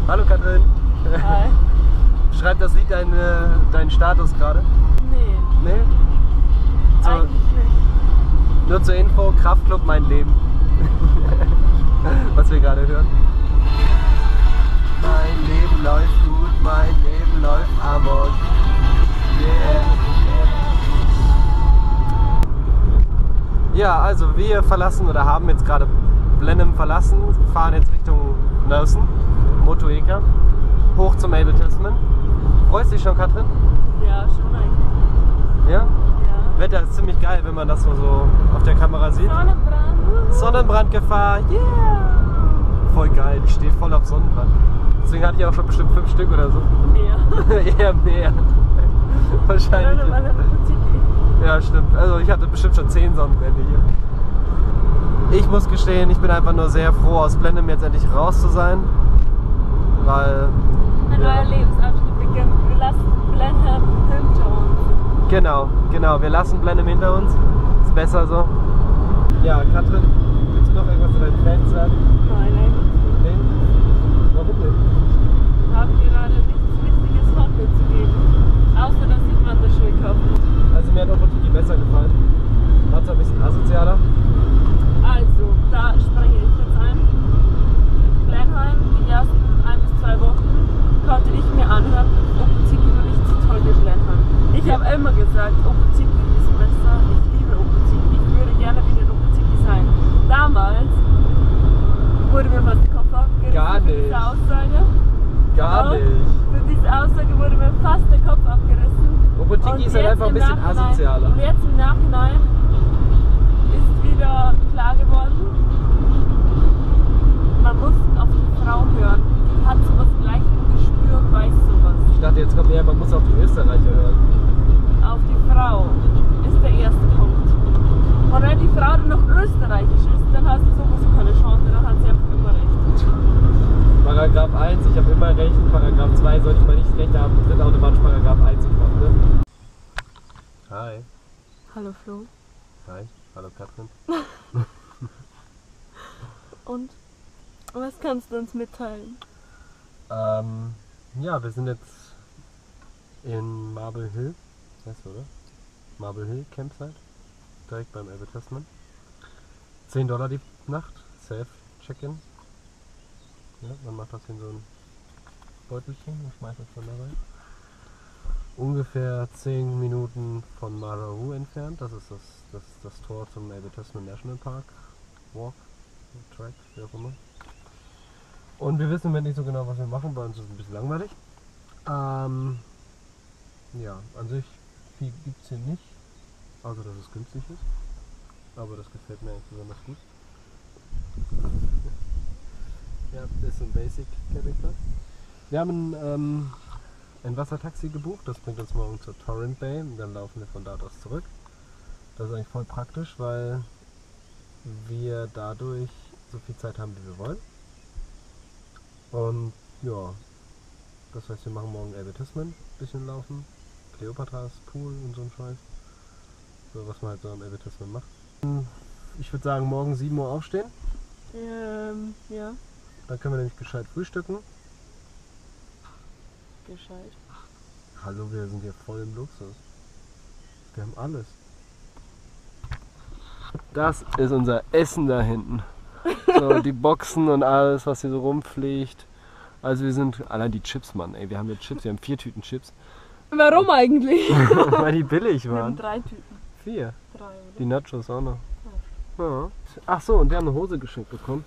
Hallo Katrin. Hi. Schreibt das Lied deinen Status gerade? Nee. Nee? Eigentlich nicht. Nur zur Info, Kraftclub mein Leben. Was wir gerade hören. Mein Leben läuft gut, mein Leben läuft amok. Yeah. Ja, also wir verlassen oder haben jetzt gerade Blenheim verlassen, fahren jetzt Richtung Nelson, Motueka, hoch zum Abel Tasman. Freust du dich schon, Katrin? Ja, schon eigentlich. Ja? Ja. Wetter ist ziemlich geil, wenn man das so auf der Kamera sieht. Sonnenbrand. Sonnenbrandgefahr, yeah! Voll geil, ich stehe voll auf Sonnenbrand. Deswegen hatte ich auch schon bestimmt 5 Stück oder so. Mehr. Eher mehr. Wahrscheinlich. Ja, stimmt. Also ich hatte bestimmt schon 10 Sonnenbrände hier. Ich muss gestehen, ich bin einfach nur sehr froh, aus Blenheim jetzt endlich raus zu sein. Weil... Ein neuer Lebensabschnitt beginnt. Wir lassen Blenheim hinter uns. Genau. Wir lassen Blenheim hinter uns. Ist besser so. Ja, Katrin, willst du noch irgendwas zu deinen Fans sagen? Nein, eigentlich nicht. Nee? Warum denn? Ich habe gerade nichts Wichtiges von mir zu geben. Außer, dass ich Wanderschuhe kaufen muss. Also mir hat Opotiki besser gefallen. War zwar ein bisschen asozialer. Also, da springe ich jetzt ein. Blenheim, die ersten 1 bis 2 Wochen konnte ich mir anhören, Opotiki war nicht so toll wie Blenheim. Ich habe immer gesagt, Opotiki ist besser, ich liebe Opotiki, ich würde gerne wieder in Opotiki sein. Damals wurde mir fast der Kopf abgerissen Gar für nicht. diese Aussage. Gar Doch, nicht. für diese Aussage wurde mir fast der Kopf abgerissen. Opotiki ist halt jetzt einfach ein im bisschen Nachhinein- asozialer. Und jetzt im Nachhinein ist wieder klar geworden, man muss auf die Frau hören. Die hat sowas gleich im Gespür und weiß sowas. Ich dachte, jetzt kommt eher, man muss auf die Österreicher hören. Auf die Frau ist der erste Punkt. Und wenn die Frau dann noch österreichisch ist, dann hast du sowieso keine Chance, dann hat sie einfach immer recht. Paragraph 1, ich habe immer recht. Paragraph 2, sollte ich mal nicht recht haben, tritt automatisch Paragraph 1 in Kraft. Ne? Hi. Hallo Flo. Hi. Hallo Katrin. Und? Was kannst du uns mitteilen? Ja, wir sind jetzt in Marble Hill. Weißt du, oder? Marble Hill Campsite. Direkt beim Abel Tasman. $10 die Nacht. Self-Check-In. Ja, man macht das in so ein Beutelchen und schmeißt das dann da rein. Ungefähr 10 Minuten von Marahu entfernt. Das ist das Tor zum Abel Tasman National Park. Walk, Track, wie auch immer. Und wir wissen nicht so genau, was wir machen, bei uns ist es ein bisschen langweilig. Ja, an sich viel gibt es hier nicht, außer dass es günstig ist. Aber das gefällt mir eigentlich besonders gut. Ja, das ist ein Basic Campingplatz. Wir haben ein Wassertaxi gebucht, das bringt uns morgen zur Torrent Bay und dann laufen wir von dort aus zurück. Das ist eigentlich voll praktisch, weil wir dadurch so viel Zeit haben, wie wir wollen. Und ja, das heißt, wir machen morgen Abel Tasman, bisschen laufen, Kleopatras Pool und so ein Scheiß. So, was man halt so am Abel Tasman macht. Ich würde sagen, morgen 7 Uhr aufstehen. Ja. Dann können wir nämlich gescheit frühstücken. Gescheit. Hallo, wir sind hier voll im Luxus. Wir haben alles. Das ist unser Essen da hinten. So, die Boxen und alles, was hier so rumfliegt. Also wir sind, allein die Chips, Mann, ey, wir haben hier Chips, wir haben 4 Tüten Chips. Warum eigentlich? Weil die billig Wir haben waren. 3 Tüten. 4. 3, oder? Die Nachos auch noch. Ja. Ach so, und wir haben eine Hose geschenkt bekommen.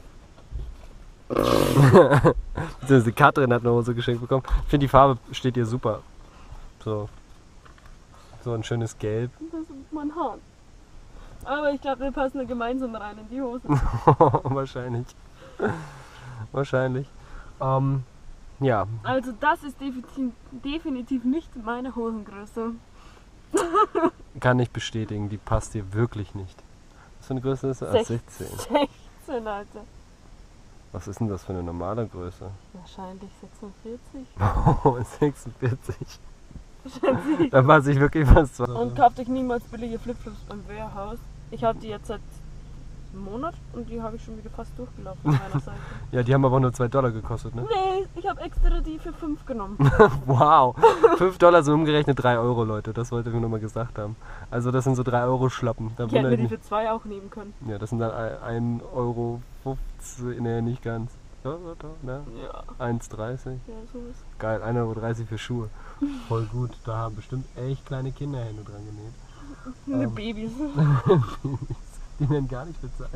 Die Katrin hat eine Hose geschenkt bekommen. Ich finde, die Farbe steht ihr super. So ein schönes Gelb. Das ist mein Haar. Aber ich glaube, wir passen da gemeinsam rein in die Hose. Wahrscheinlich. Wahrscheinlich. Ja. Also das ist definitiv nicht meine Hosengröße. Kann ich bestätigen, die passt dir wirklich nicht. Was für eine Größe ist das? 16. 16, Alter. Was ist denn das für eine normale Größe? Wahrscheinlich 46. Oh, 46. Schätze ich. Da passe ich wirklich fast. Und kauft euch niemals billige Flipflops beim Warehouse. Ich habe die jetzt seit einen Monat und die habe ich schon wieder fast durchgelaufen auf meiner Seite. Ja, die haben aber nur $2 gekostet, ne? Nee, ich habe extra die für 5 genommen. Wow, $5 so umgerechnet 3 Euro, Leute, das wollte ich nur mal gesagt haben. Also das sind so 3 Euro Schlappen. Da Ich hätte wundere mir ich die mich. für 2 auch nehmen können. Ja, das sind dann 1,50 Euro, ne, nicht ganz. Ja, ne? Ja, 1,30. ja, sowas. Geil, 1,30 Euro für Schuhe. Voll gut, da haben bestimmt echt kleine Kinderhände dran genäht. Eine Babys. Die werden gar nicht bezahlt.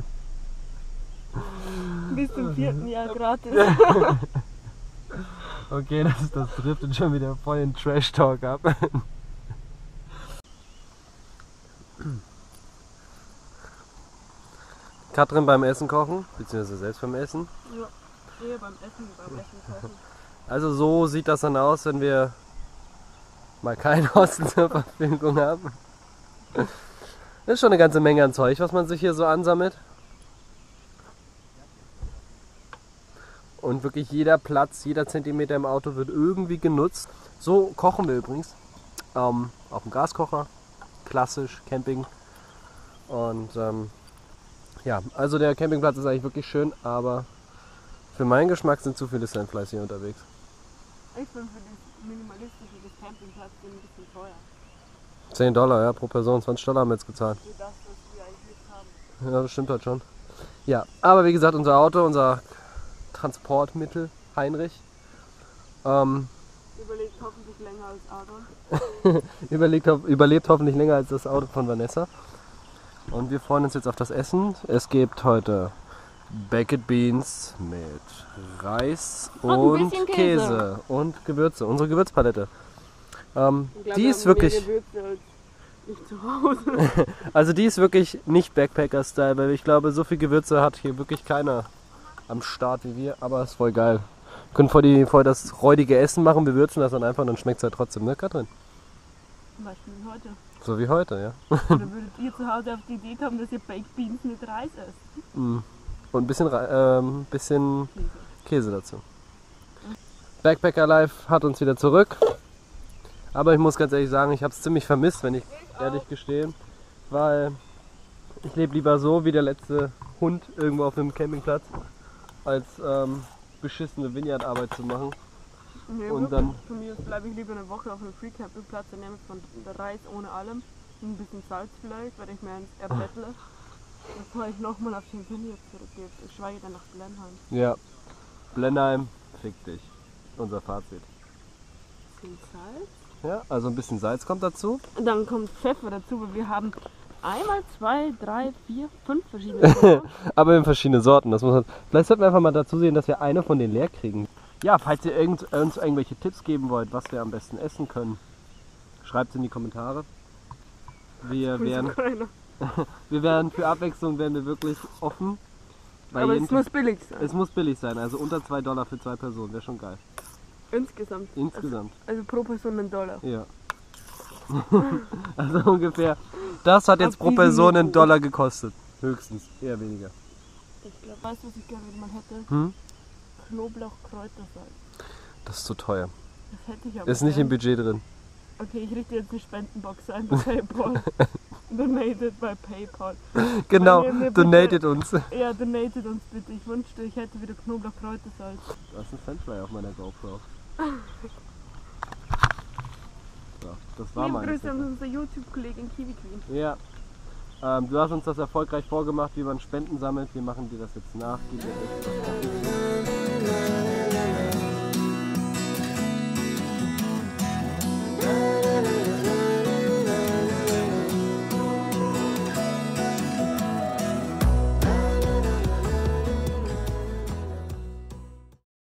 Bis zum 4. Jahr gratis. Okay, das driftet schon wieder voll in Trash-Talk ab. Katrin beim Essen kochen, beziehungsweise selbst beim Essen. Ja, eher beim Essen kochen. Also so sieht das dann aus, wenn wir mal keinen Osten zur Verfügung haben. Das ist schon eine ganze Menge an Zeug, was man sich hier so ansammelt. Und wirklich jeder Platz, jeder Zentimeter im Auto wird irgendwie genutzt. So kochen wir übrigens. Auf dem Gaskocher, klassisch, Camping. Und ja, also der Campingplatz ist eigentlich wirklich schön, aber für meinen Geschmack sind zu viele Sandflies hier unterwegs. Ich bin für das minimalistische des Campingplatz ein bisschen teuer. $10, ja, pro Person, $20 haben wir jetzt gezahlt. Für das, was wir eigentlich nicht haben. Ja, das stimmt halt schon. Ja, aber wie gesagt, unser Auto, unser Transportmittel, Heinrich, Überlegt hoffentlich länger als Adolf. überlebt hoffentlich länger als das Auto von Vanessa. Und wir freuen uns jetzt auf das Essen. Es gibt heute Baked Beans mit Reis ein und bisschen Käse Käse. und Gewürze. Unsere Gewürzpalette. Ich glaube, Die wir ist haben mehr wirklich, Gewürze als ich zu Hause. also die ist wirklich nicht Backpacker-Style, weil ich glaube, so viel Gewürze hat hier wirklich keiner am Start wie wir, aber ist voll geil. Wir können voll das räudige Essen machen, wir würzen das dann einfach und dann schmeckt es halt trotzdem, ne Katrin? Zum Beispiel heute. So wie heute, ja. Oder würdet ihr zu Hause auf die Idee kommen, dass ihr Baked Beans mit Reis esst? Und ein bisschen Käse dazu. Backpacker Life hat uns wieder zurück. Aber ich muss ganz ehrlich sagen, ich habe es ziemlich vermisst, wenn ich ehrlich gestehen. Weil ich lebe lieber so wie der letzte Hund irgendwo auf einem Campingplatz, als beschissene Vineyard-Arbeit zu machen. Nee, Und wirklich. dann- Von mir bleibe ich lieber eine Woche auf einem Free Campingplatz und nehme von der Reis ohne allem. Ein bisschen Salz vielleicht, weil ich mir eins erbettle. Bevor ich nochmal auf den Vineyard zurückgehe. Geschweige denn nach Blenheim. Ja, Blenheim, fick dich. Unser Fazit. Bisschen Salz. Ja, also ein bisschen Salz kommt dazu. Und dann kommt Pfeffer dazu, weil wir haben einmal, 2, 3, 4, 5 verschiedene Pfeffer. Aber in verschiedene Sorten. Das muss man, vielleicht sollten wir einfach mal dazu sehen, dass wir eine von denen leer kriegen. Ja, falls ihr uns irgendwelche Tipps geben wollt, was wir am besten essen können, schreibt es in die Kommentare. Wir wären für Abwechslung wären wir wirklich offen. Weil Aber es muss billig sein. es muss billig sein, also unter $2 für 2 Personen, wäre schon geil. Insgesamt. Insgesamt, Also pro Person $1. ja. Also ungefähr, das hat jetzt Auf pro diesem Person Niveau. $1 gekostet. Höchstens, eher weniger. Ich glaube, weißt du, was ich gerne wieder mal hätte? Hm? Knoblauch-Kräutersalz. Das ist zu teuer. Das hätte ich aber Ist nicht im gern. Budget drin. Okay, ich richte jetzt eine Spendenbox ein bei PayPal. Donated bei PayPal. Genau, Weil mir bitte- donatet uns. Ja, donated uns bitte. Ich wünschte, ich hätte wieder Knoblauch-Kräutersalz. Da ist ein Sandfly auf meiner GoPro. So, das war Liebe meine Grüße an Sandfly. unsere YouTube-Kollegin Kiwi Queen. Ja. Du hast uns das erfolgreich vorgemacht, wie man Spenden sammelt. Wir machen dir das jetzt nach. Gib dir echt was.